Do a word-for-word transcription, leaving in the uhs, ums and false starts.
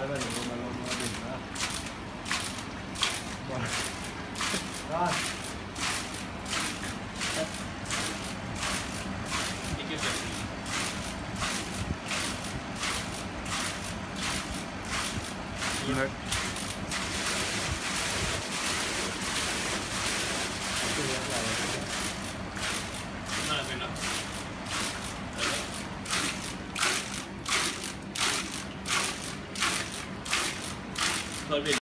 det var noe mellom bildene. Der. Ikke kjøpt. Mørkt. Hvordan er det bildet? Tar bildet.